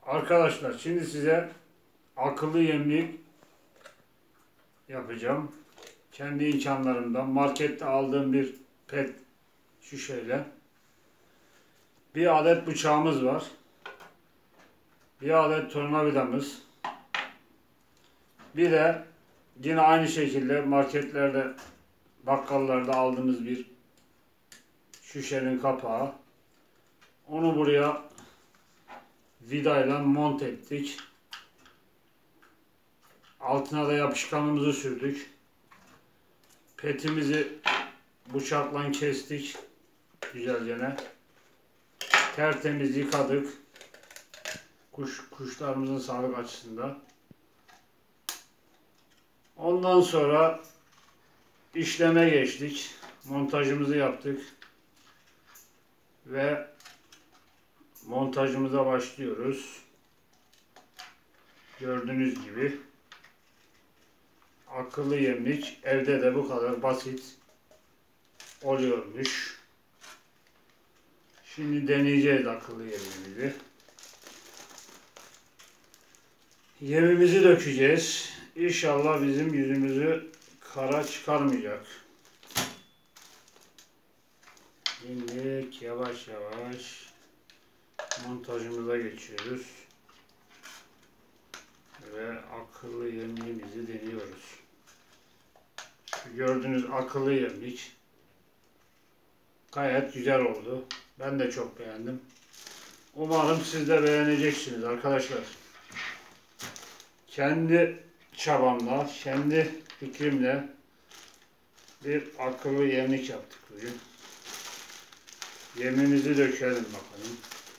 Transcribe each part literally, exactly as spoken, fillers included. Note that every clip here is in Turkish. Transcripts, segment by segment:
Arkadaşlar şimdi size akıllı yemlik yapacağım. Kendi imkanlarımdan markette aldığım bir pet şişeyle. Bir adet bıçağımız var. Bir adet tornavidamız. Bir de yine aynı şekilde marketlerde, bakkallarda aldığımız bir şişenin kapağı. Onu buraya vidayla monte ettik. Altına da yapışkanımızı sürdük. Petimizi bıçakla kestik. Güzelce. Tertemiz yıkadık. Kuş, kuşlarımızın sağlık açısından. Ondan sonra işleme geçtik. Montajımızı yaptık. Ve montajımıza başlıyoruz. Gördüğünüz gibi akıllı yemlik evde de bu kadar basit oluyormuş. Şimdi deneyeceğiz akıllı yemimizi. Yemimizi dökeceğiz. İnşallah bizim yüzümüzü kara çıkarmayacak. Şimdi yavaş yavaş montajımıza geçiyoruz. Ve akıllı yemliğimizi deniyoruz. Şu gördüğünüz akıllı yemlik gayet güzel oldu. Ben de çok beğendim. Umarım siz de beğeneceksiniz arkadaşlar. Kendi çabamla, kendi fikrimle bir akıllı yemlik yaptık bugün. Yemimizi dökelim bakalım.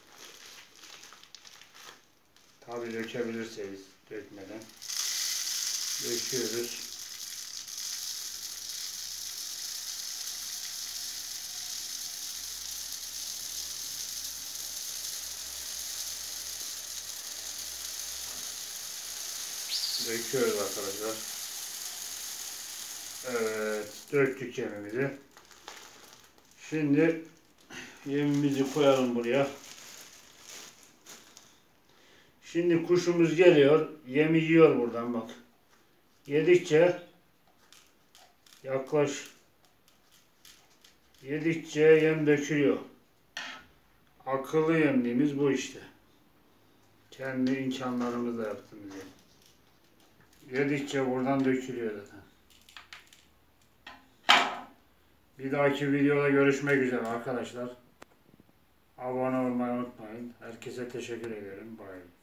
Tabii dökebilirseniz dökmeden. Döküyoruz. Döküyoruz arkadaşlar. Evet, döktük yemimizi. Şimdi yemimizi koyalım buraya. Şimdi kuşumuz geliyor, yemi yiyor buradan bak. Yedikçe yaklaş. Yedikçe yem dökülüyor. Akıllı yemliğimiz bu işte. Kendi imkanlarımızla yaptığımız yem. Yedikçe buradan dökülüyor zaten. Bir dahaki videoda görüşmek üzere arkadaşlar. Abone olmayı unutmayın. Herkese teşekkür ederim. Bye.